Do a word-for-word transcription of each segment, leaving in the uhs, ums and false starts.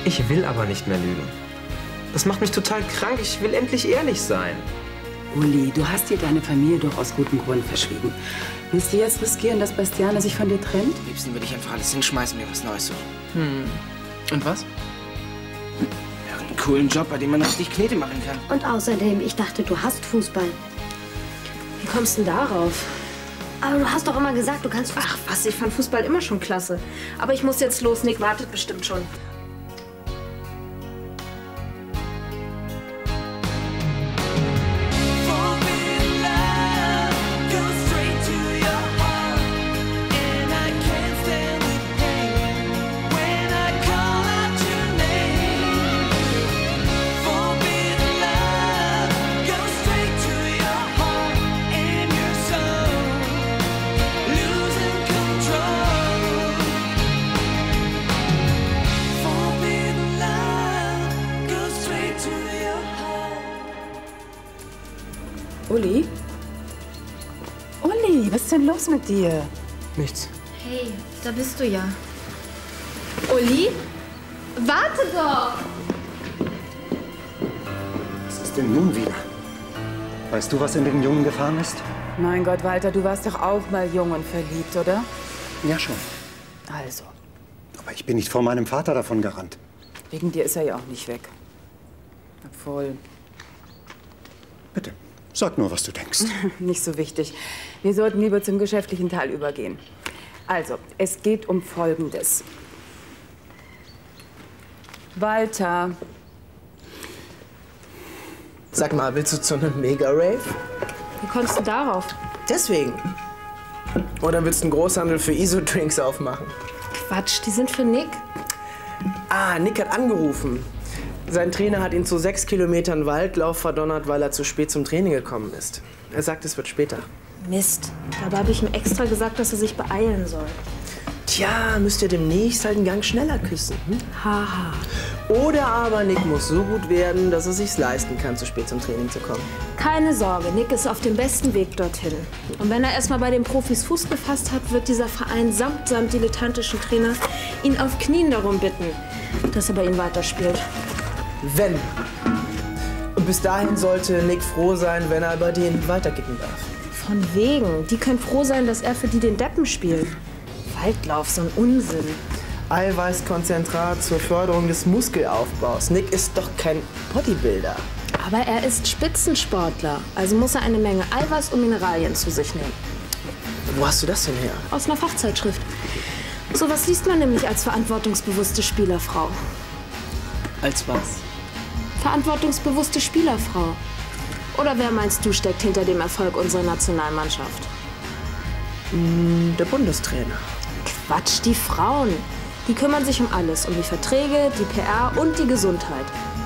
Ich will aber nicht mehr lügen. Das macht mich total krank. Ich will endlich ehrlich sein. Uli, du hast dir deine Familie doch aus gutem Grund verschwiegen. Willst du jetzt riskieren, dass Bastiane sich von dir trennt? Am liebsten würde ich einfach alles hinschmeißen und mir was Neues suchen. Hm. Und was? Ja, einen coolen Job, bei dem man richtig Knete machen kann. Und außerdem, ich dachte, du hast Fußball. Wie kommst du denn darauf? Aber du hast doch immer gesagt, du kannst Fußball. Ach was, ich fand Fußball immer schon klasse. Aber ich muss jetzt los. Nick wartet bestimmt schon. Uli? Uli, was ist denn los mit dir? Nichts. Hey, da bist du ja. Uli? Warte doch! Was ist denn nun wieder? Weißt du, was in den Jungen gefahren ist? Mein Gott, Walter, du warst doch auch mal jung und verliebt, oder? Ja, schon. Also, Aber ich bin nicht vor meinem Vater davon gerannt. wegen dir ist er ja auch nicht weg. Obwohl, Bitte, sag nur, was du denkst. nicht so wichtig. Wir sollten lieber zum geschäftlichen Teil übergehen. Also, es geht um Folgendes. Walter, Sag mal, willst du zu einem Mega-Rave? Wie kommst du darauf? Deswegen. Oder willst du einen Großhandel für I S O-Drinks aufmachen? Quatsch, die sind für Nick. Ah, Nick hat angerufen. Sein Trainer hat ihn zu sechs Kilometern Waldlauf verdonnert, weil er zu spät zum Training gekommen ist. Er sagt, es wird später. Mist. Dabei habe ich ihm extra gesagt, dass er sich beeilen soll. Tja, müsst ihr demnächst halt einen Gang schneller küssen. Hm? Haha. Oder aber Nick muss so gut werden, dass er sich's leisten kann, zu spät zum Training zu kommen. Keine Sorge, Nick ist auf dem besten Weg dorthin. Und wenn er erstmal bei den Profis Fuß gefasst hat, wird dieser Verein samt seinem dilettantischen Trainer ihn auf Knien darum bitten, dass er bei ihm weiterspielt. Wenn. Und bis dahin sollte Nick froh sein, wenn er bei denen weiterkicken darf. Von wegen. Die können froh sein, dass er für die den Deppen spielt. Waldlauf, so ein Unsinn. Eiweißkonzentrat zur Förderung des Muskelaufbaus. Nick ist doch kein Bodybuilder. Aber er ist Spitzensportler, also muss er eine Menge Eiweiß und Mineralien zu sich nehmen. Wo hast du das denn her? Aus einer Fachzeitschrift. Sowas liest man nämlich als verantwortungsbewusste Spielerfrau. Als was? Verantwortungsbewusste Spielerfrau. Oder wer meinst du steckt hinter dem Erfolg unserer Nationalmannschaft? Der Bundestrainer. Quatsch, die Frauen. Die kümmern sich um alles, um die Verträge, die P R und die Gesundheit.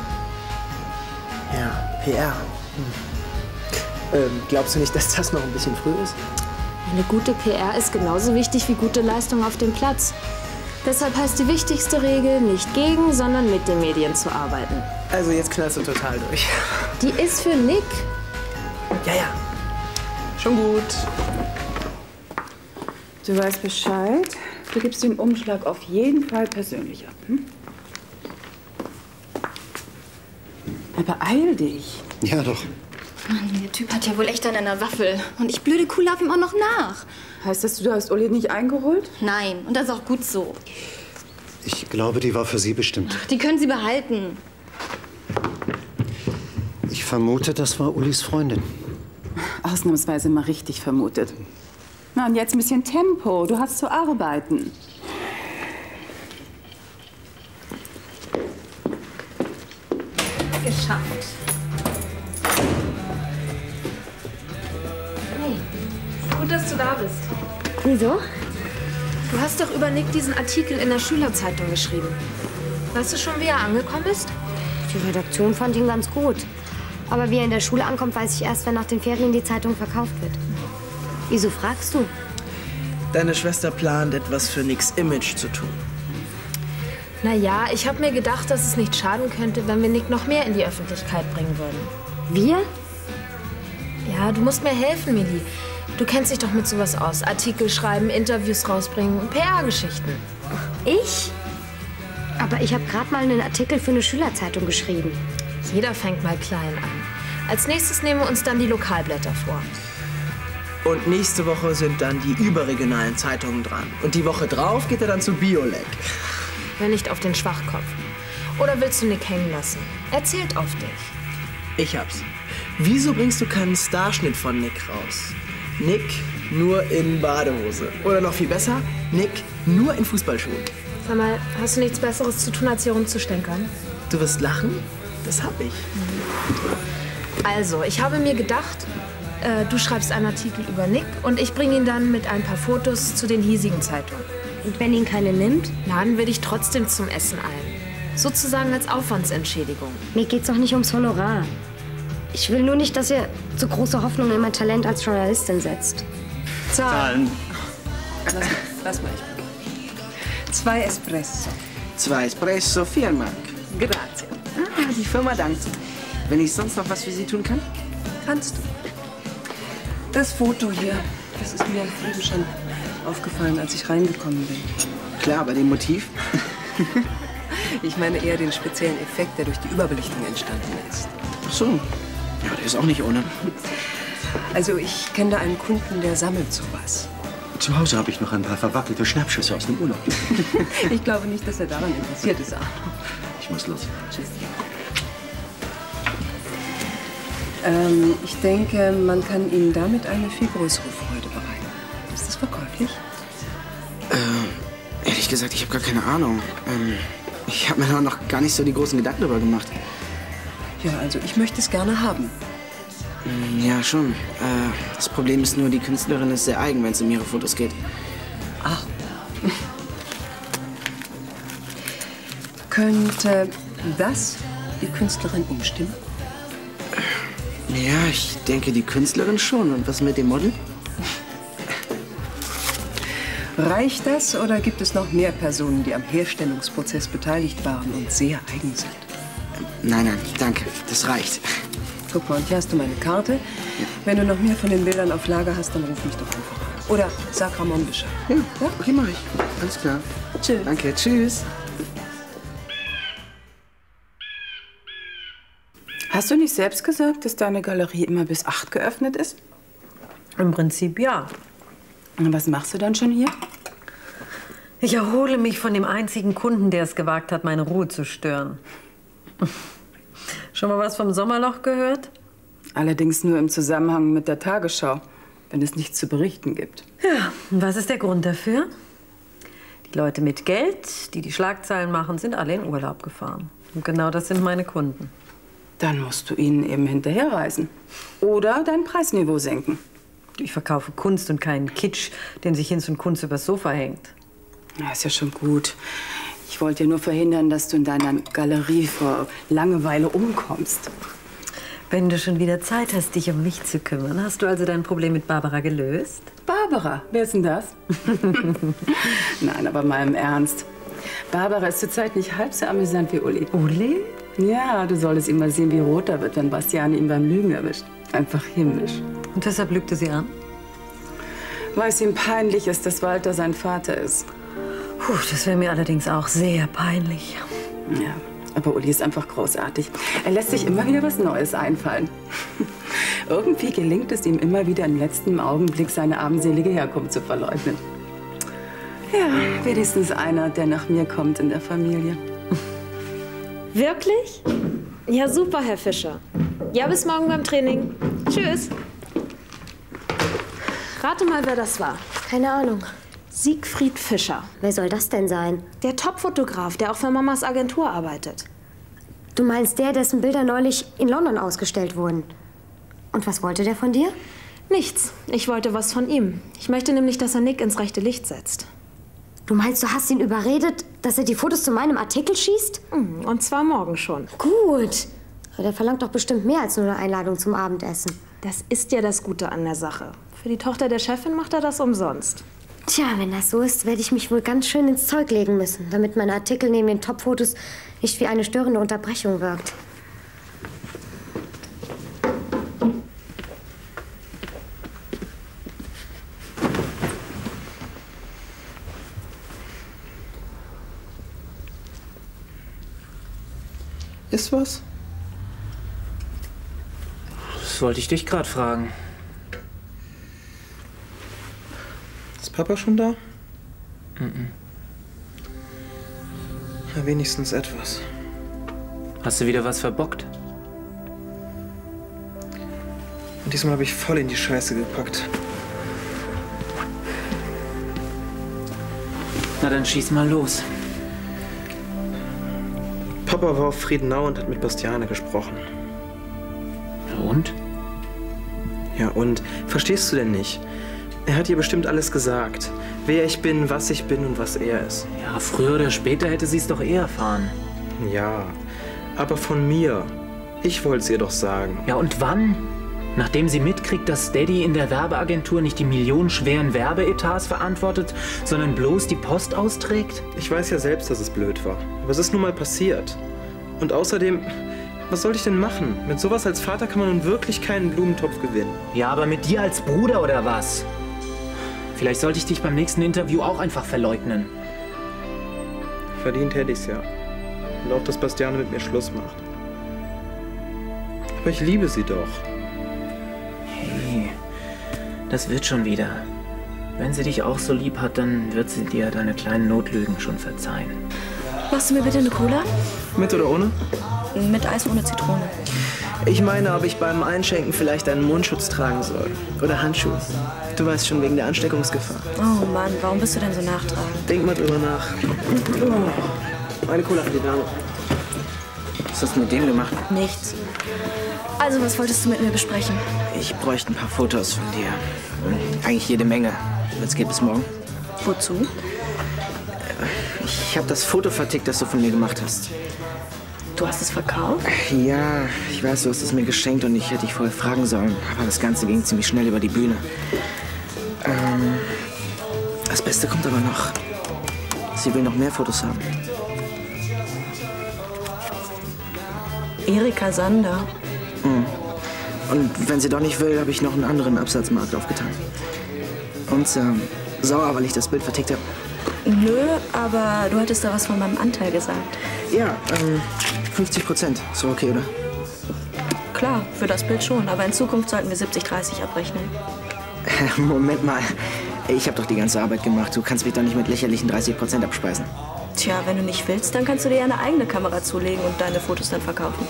Ja, P R. Hm. Ähm, glaubst du nicht, dass das noch ein bisschen früh ist? Eine gute P R ist genauso wichtig wie gute Leistung auf dem Platz. Deshalb heißt die wichtigste Regel, nicht gegen, sondern mit den Medien zu arbeiten. Also jetzt knallst du total durch. Die ist für Nick. Ja, ja. Schon gut. du weißt Bescheid. Du gibst den Umschlag auf jeden Fall persönlich ab. Hm? Aber beeil dich. Ja, doch. Mann, der Typ hat ja wohl echt einen an der Waffel. Und ich blöde Kuh lauf ihm auch noch nach. Heißt das, du hast Uli nicht eingeholt? Nein, und das ist auch gut so. Ich glaube, die war für Sie bestimmt. Die können Sie behalten. Ich vermute, das war Ulis Freundin. Ausnahmsweise mal richtig vermutet. Na, und jetzt ein bisschen Tempo. Du hast zu arbeiten. Geschafft. Hey, gut, dass du da bist. Wieso? Du hast doch über Nick diesen Artikel in der Schülerzeitung geschrieben. Weißt du schon, wie er angekommen ist? Die Redaktion fand ihn ganz gut. Aber wie er in der Schule ankommt, weiß ich erst, wenn nach den Ferien die Zeitung verkauft wird. Wieso fragst du? Deine Schwester plant, etwas für Nicks Image zu tun. Na ja, ich habe mir gedacht, dass es nicht schaden könnte, wenn wir Nick noch mehr in die Öffentlichkeit bringen würden. Wir? Ja, du musst mir helfen, Milli. Du kennst dich doch mit sowas aus. Artikel schreiben, Interviews rausbringen und P R-Geschichten. Ich? Aber ich habe gerade mal einen Artikel für eine Schülerzeitung geschrieben. Jeder fängt mal klein an. Als nächstes nehmen wir uns dann die Lokalblätter vor. Und nächste Woche sind dann die überregionalen Zeitungen dran. Und die Woche drauf geht er dann zu Biolek. Hör nicht auf den Schwachkopf. Oder willst du Nick hängen lassen? Er zählt auf dich. Ich hab's. Wieso bringst du keinen Starschnitt von Nick raus? Nick nur in Badehose. Oder noch viel besser, Nick nur in Fußballschuhen. Sag mal, hast du nichts Besseres zu tun, als hier rumzustänkern? Du wirst lachen? Das hab ich. Also, ich habe mir gedacht, äh, du schreibst einen Artikel über Nick und ich bringe ihn dann mit ein paar Fotos zu den hiesigen Zeitungen. Und wenn ihn keine nimmt? Laden wir dich trotzdem zum Essen ein. Sozusagen als Aufwandsentschädigung. Mir geht's doch nicht ums Honorar. Ich will nur nicht, dass ihr zu große Hoffnung in mein Talent als Journalistin setzt. Zahlen. Lass mal, lass mal. Ich Zwei Espresso. Zwei Espresso, vier Mark. Grazie. Ah, die Firma dankt. Wenn ich sonst noch was für Sie tun kann? Kannst du. Das Foto hier, das ist mir eben schon aufgefallen, als ich reingekommen bin. Klar, bei dem Motiv. Ich meine eher den speziellen Effekt, der durch die Überbelichtung entstanden ist. Ach so. Ja, der ist auch nicht ohne. Also ich kenne da einen Kunden, der sammelt sowas. Zu Hause habe ich noch ein paar verwackelte Schnappschüsse aus dem Urlaub. Ich glaube nicht, dass er daran interessiert ist. Ich muss los. Tschüss. Ähm, ich denke, man kann Ihnen damit eine viel größere Freude bereiten. Ist das verkäuflich? Äh, ehrlich gesagt, ich habe gar keine Ahnung. Ähm, ich habe mir da noch gar nicht so die großen Gedanken darüber gemacht. Ja, also ich möchte es gerne haben. Ja, schon. Äh, das Problem ist nur, die Künstlerin ist sehr eigen, wenn es um ihre Fotos geht. Ach. Könnte das die Künstlerin umstimmen? Ja, ich denke, die Künstlerin schon. Und was mit dem Model? Reicht das oder gibt es noch mehr Personen, die am Herstellungsprozess beteiligt waren und sehr eigen sind? Nein, nein, danke. Das reicht. Guck mal, und hier hast du meine Karte. Wenn du noch mehr von den Bildern auf Lager hast, dann ruf mich doch einfach an. Oder sag Ramon Bescheid. Ja, ja, okay, mach ich. Alles klar. Tschüss. Danke, tschüss. Hast du nicht selbst gesagt, dass deine Galerie immer bis acht geöffnet ist? Im Prinzip ja. Und was machst du dann schon hier? Ich erhole mich von dem einzigen Kunden, der es gewagt hat, meine Ruhe zu stören. Schon mal was vom Sommerloch gehört? Allerdings nur im Zusammenhang mit der Tagesschau, wenn es nichts zu berichten gibt. Ja, und was ist der Grund dafür? Die Leute mit Geld, die die Schlagzeilen machen, sind alle in Urlaub gefahren. Und genau das sind meine Kunden. Dann musst du ihnen eben hinterherreisen. Oder dein Preisniveau senken. Ich verkaufe Kunst und keinen Kitsch, den sich Hinz und Kunst übers Sofa hängt. Ja, ist ja schon gut. Ich wollte ja nur verhindern, dass du in deiner Galerie vor Langeweile umkommst. Wenn du schon wieder Zeit hast, dich um mich zu kümmern, hast du also dein Problem mit Barbara gelöst? Barbara? Wer ist denn das? Nein, aber mal im Ernst. Barbara ist zurzeit nicht halb so amüsant wie Uli. Uli? Ja, du solltest ihn mal sehen, wie rot er wird, wenn Bastian ihn beim Lügen erwischt. Einfach himmlisch. Und deshalb lügte sie an? Weil es ihm peinlich ist, dass Walter sein Vater ist. Puh, das wäre mir allerdings auch sehr peinlich. Ja, aber Uli ist einfach großartig. Er lässt sich immer wieder was Neues einfallen. Irgendwie gelingt es ihm immer wieder im letzten Augenblick, seine armselige Herkunft zu verleugnen. Ja, wenigstens einer, der nach mir kommt in der Familie. Wirklich? Ja, super, Herr Fischer. Ja, bis morgen beim Training. Tschüss. Rate mal, wer das war. Keine Ahnung. Siegfried Fischer. Wer soll das denn sein? Der Top-Fotograf, der auch für Mamas Agentur arbeitet. Du meinst der, dessen Bilder neulich in London ausgestellt wurden? Und was wollte der von dir? Nichts. Ich wollte was von ihm. Ich möchte nämlich, dass er Nick ins rechte Licht setzt. Du meinst, du hast ihn überredet, dass er die Fotos zu meinem Artikel schießt? Und zwar morgen schon. Gut. Aber der verlangt doch bestimmt mehr als nur eine Einladung zum Abendessen. Das ist ja das Gute an der Sache. Für die Tochter der Chefin macht er das umsonst. Tja, wenn das so ist, werde ich mich wohl ganz schön ins Zeug legen müssen, damit mein Artikel neben den Top-Fotos nicht wie eine störende Unterbrechung wirkt. Ist was? Das wollte ich dich gerade fragen. Ist Papa schon da? Mhm. Na, wenigstens etwas. Hast du wieder was verbockt? Und diesmal habe ich voll in die Scheiße gepackt. Na dann schieß mal los. Papa war auf Friedenau und hat mit Bastiane gesprochen. Und? Ja, und? Verstehst du denn nicht? Er hat ihr bestimmt alles gesagt. Wer ich bin, was ich bin und was er ist. Ja, früher oder später hätte sie es doch eh erfahren. Ja, aber von mir. Ich wollte es ihr doch sagen. Ja, und wann? Nachdem sie mitkriegt, dass Daddy in der Werbeagentur nicht die millionenschweren Werbeetats verantwortet, sondern bloß die Post austrägt? Ich weiß ja selbst, dass es blöd war. Aber es ist nun mal passiert. Und außerdem, was soll ich denn machen? Mit sowas als Vater kann man nun wirklich keinen Blumentopf gewinnen. Ja, aber mit dir als Bruder oder was? Vielleicht sollte ich dich beim nächsten Interview auch einfach verleugnen. Verdient hätte ich's ja. Und auch, dass Bastiane mit mir Schluss macht. Aber ich liebe sie doch. Hey, das wird schon wieder. Wenn sie dich auch so lieb hat, dann wird sie dir deine kleinen Notlügen schon verzeihen. Machst du mir bitte eine Cola? Mit oder ohne? Mit Eis ohne Zitrone. Ich meine, ob ich beim Einschenken vielleicht einen Mundschutz tragen soll. Oder Handschuhe. Du weißt schon, wegen der Ansteckungsgefahr. Oh Mann, warum bist du denn so nachtragend? Denk mal drüber nach. Oh, eine Cola für die Dame. Was hast du mit dem gemacht? Nichts. Also, was wolltest du mit mir besprechen? Ich bräuchte ein paar Fotos von dir. Eigentlich jede Menge. Jetzt geht bis morgen. Wozu? Ich habe das Foto vertickt, das du von mir gemacht hast. Du hast es verkauft? Ja, ich weiß, du hast es mir geschenkt und ich hätte dich vorher fragen sollen. Aber das Ganze ging ziemlich schnell über die Bühne. Ähm, das Beste kommt aber noch. Sie will noch mehr Fotos haben. Erika Sander. Mhm. Und wenn sie doch nicht will, habe ich noch einen anderen Absatzmarkt aufgetan. Und ähm, sauer, weil ich das Bild vertickt habe. Nö, aber du hattest da was von meinem Anteil gesagt. Ja, ähm, fünfzig Prozent. Ist doch okay, oder? Klar, für das Bild schon, aber in Zukunft sollten wir siebzig dreißig abrechnen. Moment mal. Ich habe doch die ganze Arbeit gemacht. Du kannst mich doch nicht mit lächerlichen dreißig Prozent abspeisen. Tja, wenn du nicht willst, dann kannst du dir ja eine eigene Kamera zulegen und deine Fotos dann verkaufen.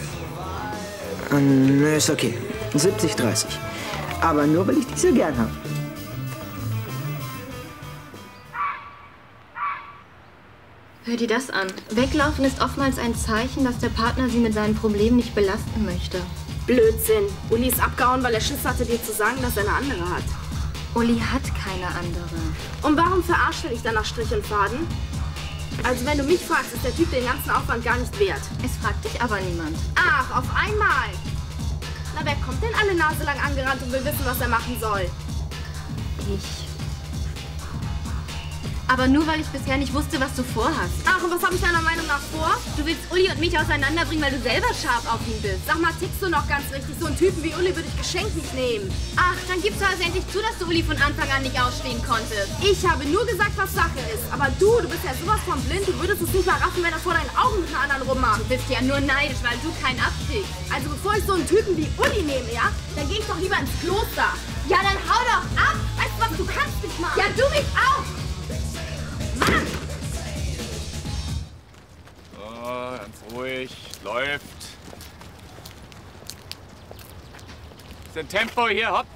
Ähm, nö, ist okay. siebzig dreißig. Aber nur, weil ich dich so gern habe. Hör dir das an. Weglaufen ist oftmals ein Zeichen, dass der Partner sie mit seinen Problemen nicht belasten möchte. Blödsinn. Uli ist abgehauen, weil er Schiss hatte, dir zu sagen, dass er eine andere hat. Uli hat keine andere. Und warum verarscht er dich dann nach Strich und Faden? Also wenn du mich fragst, ist der Typ den ganzen Aufwand gar nicht wert. Es fragt dich aber niemand. Ach, auf einmal. Na, wer kommt denn alle Nase lang angerannt und will wissen, was er machen soll? Ich. Aber nur, weil ich bisher nicht wusste, was du vorhast. Ach, und was habe ich deiner Meinung nach vor? Du willst Uli und mich auseinanderbringen, weil du selber scharf auf ihn bist. Sag mal, tickst du noch ganz richtig? So einen Typen wie Uli würde ich geschenkt nicht nehmen. Ach, dann gibst du also endlich zu, dass du Uli von Anfang an nicht ausstehen konntest. Ich habe nur gesagt, was Sache ist. Aber du, du bist ja sowas von blind, du würdest es nicht mal raffen, wenn er vor deinen Augen mit einer anderen rummacht. Du bist ja nur neidisch, weil du keinen abkriegst. Also bevor ich so einen Typen wie Uli nehme, ja, dann gehe ich doch lieber ins Kloster. Ja, dann hau doch ab! Weißt du was, du kannst mich mal. Ja, du mich auch! Mann! So, ganz ruhig. Läuft. Bisschen Tempo hier, hopp.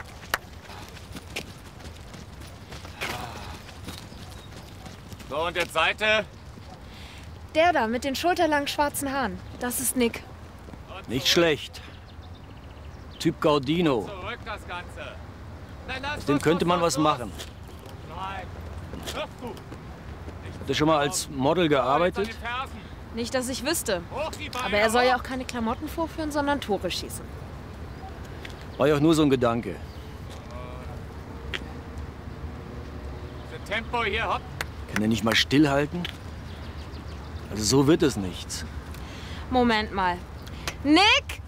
So, und jetzt Seite. Der da mit den schulterlangen schwarzen Haaren. Das ist Nick. Nicht schlecht. Typ Gaudino. Zurück das Ganze. Nein, lass Aus dem könnte man was machen. Nein. Hör du. Hat er schon mal als Model gearbeitet? Nicht, dass ich wüsste. Aber er soll ja auch keine Klamotten vorführen, sondern Tore schießen. War ja auch nur so ein Gedanke. Tempo hier, hopp. Kann er nicht mal stillhalten? Also so wird es nichts. Moment mal. Nick!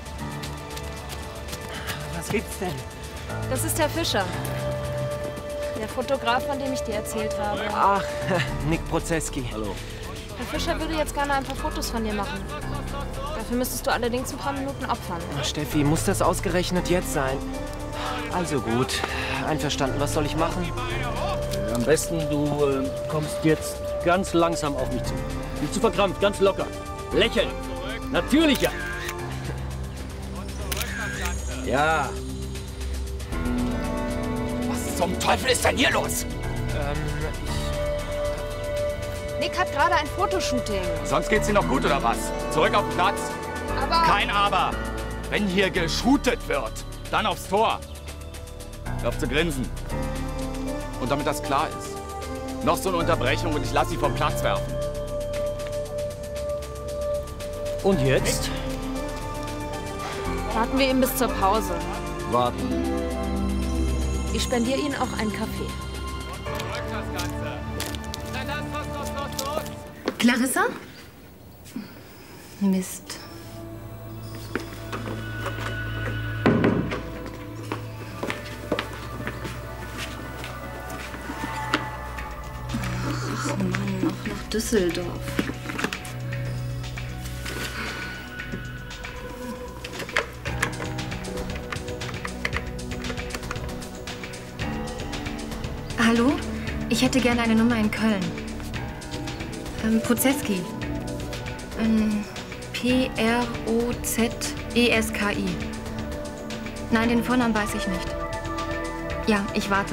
Was gibt's denn? Das ist Herr Fischer. Der Fotograf, von dem ich dir erzählt habe. Ach, Nick Prozeski. Hallo. Herr Fischer würde jetzt gerne ein paar Fotos von dir machen. Dafür müsstest du allerdings ein paar Minuten opfern. Oh, Steffi, muss das ausgerechnet jetzt sein? Also gut. Einverstanden. Was soll ich machen? Äh, am besten, du äh, kommst jetzt ganz langsam auf mich zu. Nicht zu verkrampft, ganz locker. Lächeln. Natürlicher. Ja. Was zum Teufel ist denn hier los? Ähm, Nick hat gerade ein Fotoshooting. Sonst geht's Ihnen noch gut, oder was? Zurück auf den Platz. Aber... Kein Aber. Wenn hier geshootet wird, dann aufs Tor. Hör auf zu grinsen. Und damit das klar ist. Noch so eine Unterbrechung und ich lasse Sie vom Platz werfen. Und jetzt? Warten wir ihm bis zur Pause. Warten. Ich spendiere Ihnen auch einen Kaffee. Clarissa? Mist. Ach Mann, auch noch Düsseldorf. Hallo? Ich hätte gerne eine Nummer in Köln. Ähm, Prozeski. Ähm, P R O Z E S K I. Nein, den Vornamen weiß ich nicht. Ja, ich warte.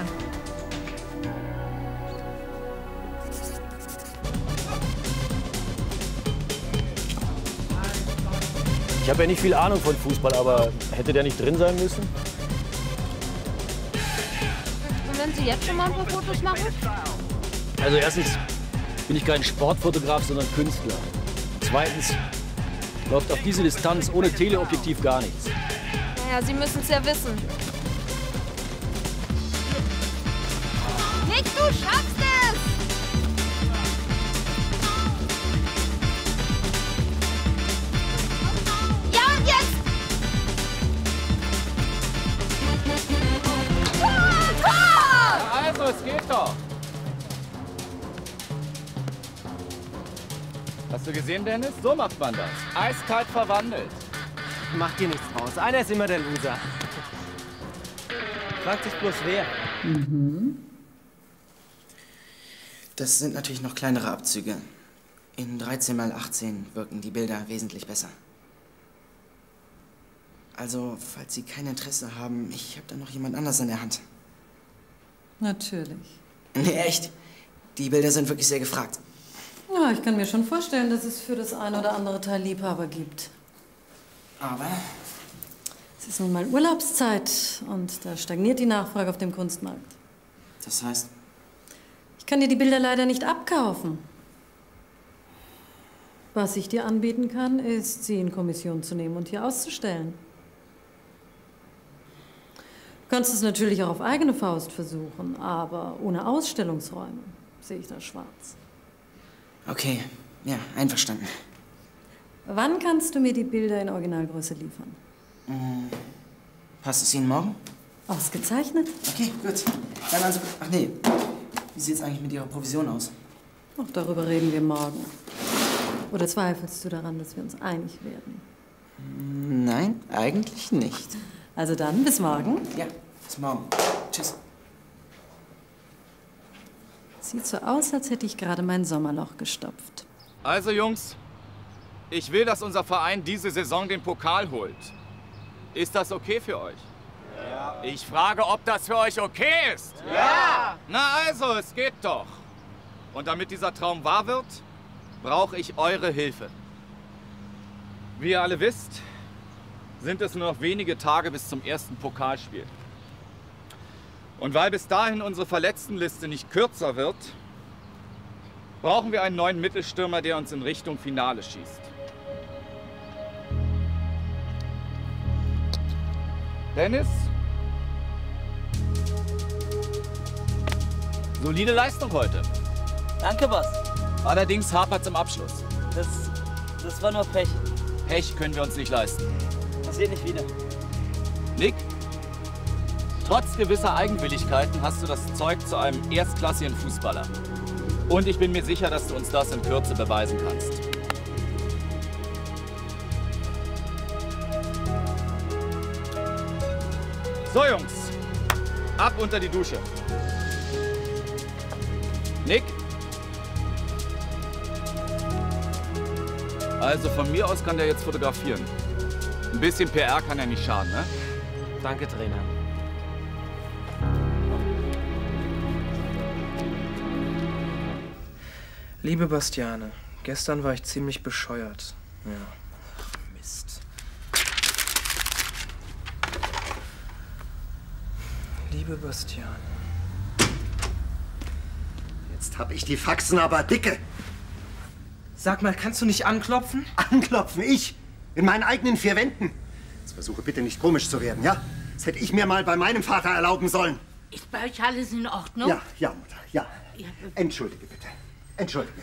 Ich habe ja nicht viel Ahnung von Fußball, aber hätte der nicht drin sein müssen? Und wenn Sie jetzt schon mal ein paar Fotos machen? Also erstens bin ich kein Sportfotograf, sondern Künstler. Zweitens läuft auf diese Distanz ohne Teleobjektiv gar nichts. Naja, Sie müssen es ja wissen. Nick, du schaffst es! Ja, und jetzt! Tor! Tor! Ja, also, es geht doch. Hast du gesehen, Dennis? So macht man das. Eiskalt verwandelt. Macht dir nichts draus. Einer ist immer der Loser. Fragt sich bloß wer. Mhm. Das sind natürlich noch kleinere Abzüge. In dreizehn mal achtzehn wirken die Bilder wesentlich besser. Also, falls Sie kein Interesse haben, ich habe da noch jemand anders in der Hand. Natürlich. Nee, echt. Die Bilder sind wirklich sehr gefragt. Ja, ich kann mir schon vorstellen, dass es für das ein oder andere Teil Liebhaber gibt. Aber? Es ist nun mal Urlaubszeit und da stagniert die Nachfrage auf dem Kunstmarkt. Das heißt? Ich kann dir die Bilder leider nicht abkaufen. Was ich dir anbieten kann, ist, sie in Kommission zu nehmen und hier auszustellen. Du kannst es natürlich auch auf eigene Faust versuchen, aber ohne Ausstellungsräume sehe ich das schwarz. Okay, ja, einverstanden. Wann kannst du mir die Bilder in Originalgröße liefern? Hm, passt es Ihnen morgen? Ausgezeichnet. Okay, gut. Dann also, ach nee, wie sieht es eigentlich mit Ihrer Provision aus? Auch darüber reden wir morgen. Oder zweifelst du daran, dass wir uns einig werden? Nein, eigentlich nicht. Also dann, bis morgen. Ja, bis morgen. Tschüss. Sieht so aus, als hätte ich gerade mein Sommerloch gestopft. Also, Jungs, ich will, dass unser Verein diese Saison den Pokal holt. Ist das okay für euch? Ja. Ich frage, ob das für euch okay ist. Ja. Na also, es geht doch. Und damit dieser Traum wahr wird, brauche ich eure Hilfe. Wie ihr alle wisst, sind es nur noch wenige Tage bis zum ersten Pokalspiel. Und weil bis dahin unsere Verletztenliste nicht kürzer wird, brauchen wir einen neuen Mittelstürmer, der uns in Richtung Finale schießt. Dennis? Solide Leistung heute. Danke, Boss. Allerdings hapert's im Abschluss. Das, das war nur Pech. Pech können wir uns nicht leisten. Passiert nicht wieder. Nick? Trotz gewisser Eigenwilligkeiten hast du das Zeug zu einem erstklassigen Fußballer. Und ich bin mir sicher, dass du uns das in Kürze beweisen kannst. So, Jungs. Ab unter die Dusche. Nick? Also von mir aus kann der jetzt fotografieren. Ein bisschen P R kann ja nicht schaden, ne? Danke, Trainer. Liebe Bastiane, gestern war ich ziemlich bescheuert. Ja. Ach, Mist. Liebe Bastiane. Jetzt hab ich die Faxen aber dicke. Sag mal, kannst du nicht anklopfen? Anklopfen? Ich? In meinen eigenen vier Wänden? Jetzt versuche bitte nicht komisch zu werden, ja? Das hätte ich mir mal bei meinem Vater erlauben sollen. Ist bei euch alles in Ordnung? Ja, ja, Mutter, ja. Entschuldige bitte. Entschuldige.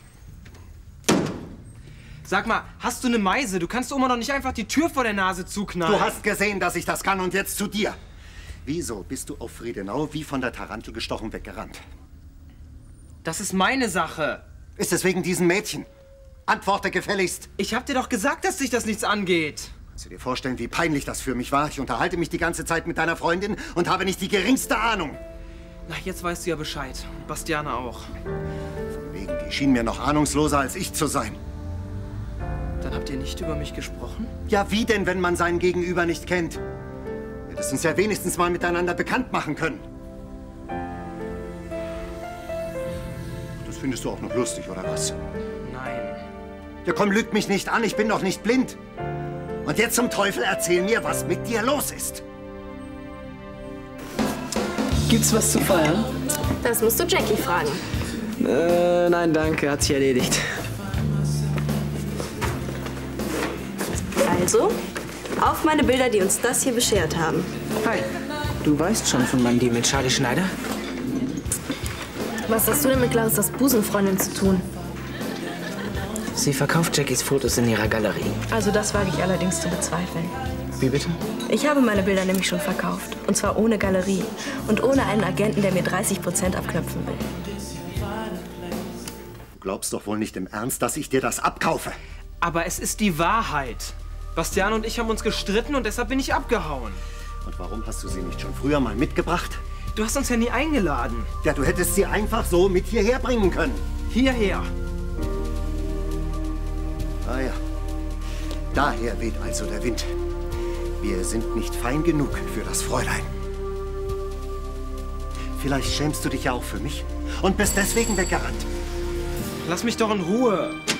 Sag mal, hast du eine Meise? Du kannst Oma doch nicht einfach die Tür vor der Nase zuknallen. Du hast gesehen, dass ich das kann und jetzt zu dir. Wieso bist du auf Friedenau wie von der Tarantel gestochen weggerannt? Das ist meine Sache. Ist es wegen diesem Mädchen? Antworte gefälligst. Ich hab dir doch gesagt, dass dich das nichts angeht. Kannst du dir vorstellen, wie peinlich das für mich war? Ich unterhalte mich die ganze Zeit mit deiner Freundin und habe nicht die geringste Ahnung. Na, jetzt weißt du ja Bescheid. Bastiane auch. Von wegen, die schien mir noch ahnungsloser als ich zu sein. Dann habt ihr nicht über mich gesprochen? Ja, wie denn, wenn man seinen Gegenüber nicht kennt? Hättest uns ja wenigstens mal miteinander bekannt machen können. Das findest du auch noch lustig, oder was? Nein. Ja, komm, lüg mich nicht an, ich bin doch nicht blind. Und jetzt zum Teufel erzähl mir, was mit dir los ist. Gibt's was zu feiern? Das musst du Jackie fragen. Äh, nein, danke, hat sich erledigt. Also, auf meine Bilder, die uns das hier beschert haben. Hi, du weißt schon von meinem Deal mit Charlie Schneider? Was hast du denn mit Clarissas Busenfreundin zu tun? Sie verkauft Jackies Fotos in ihrer Galerie. Also das wage ich allerdings zu bezweifeln. Wie bitte? Ich habe meine Bilder nämlich schon verkauft. Und zwar ohne Galerie. Und ohne einen Agenten, der mir dreißig Prozent abknöpfen will. Du glaubst doch wohl nicht im Ernst, dass ich dir das abkaufe. Aber es ist die Wahrheit. Bastian und ich haben uns gestritten und deshalb bin ich abgehauen. Und warum hast du sie nicht schon früher mal mitgebracht? Du hast uns ja nie eingeladen. Ja, du hättest sie einfach so mit hierher bringen können. Hierher. Ah ja. Daher weht also der Wind. Wir sind nicht fein genug für das Fräulein. Vielleicht schämst du dich ja auch für mich und bist deswegen weggerannt. Lass mich doch in Ruhe.